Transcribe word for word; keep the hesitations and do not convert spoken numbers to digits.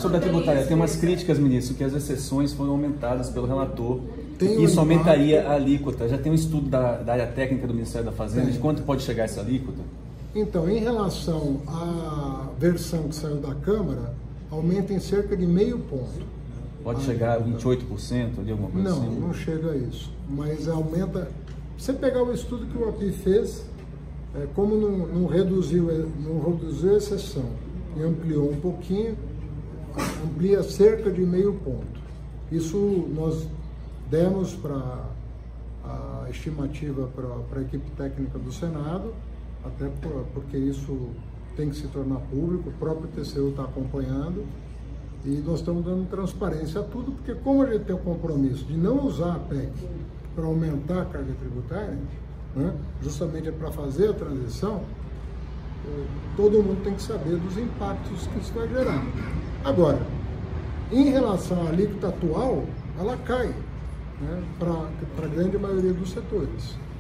sobre a tributária, tem umas críticas, ministro, que as exceções foram aumentadas pelo relator. Tem Isso um aumentaria impacto. a alíquota. Já tem um estudo da, da área técnica do Ministério da Fazenda Tem. de quanto pode chegar essa alíquota? Então, em relação à versão que saiu da Câmara, aumenta em cerca de meio ponto. Pode chegar a vinte e oito por cento ali, alguma coisa Não, assim? não chega a isso. Mas aumenta. Se você pegar o estudo que o A P I fez, é, como não, não, reduziu, não reduziu a exceção e ampliou um pouquinho, amplia cerca de meio ponto. Isso nós demos para a estimativa para a equipe técnica do Senado, até por, porque isso tem que se tornar público, o próprio T C U está acompanhando, e nós estamos dando transparência a tudo, porque como a gente tem o compromisso de não usar a P E C para aumentar a carga tributária, né, justamente é para fazer a transição, todo mundo tem que saber dos impactos que isso vai gerar. Agora, em relação à alíquota atual, ela cai, né, para a grande maioria dos setores.